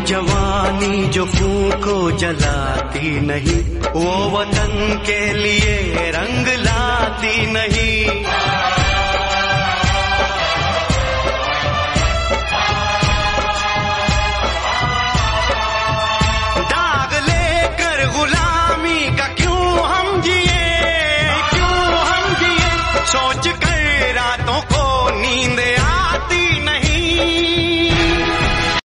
जवानी जो खून को जलाती नहीं, वो वतन के लिए रंग लाती नहीं।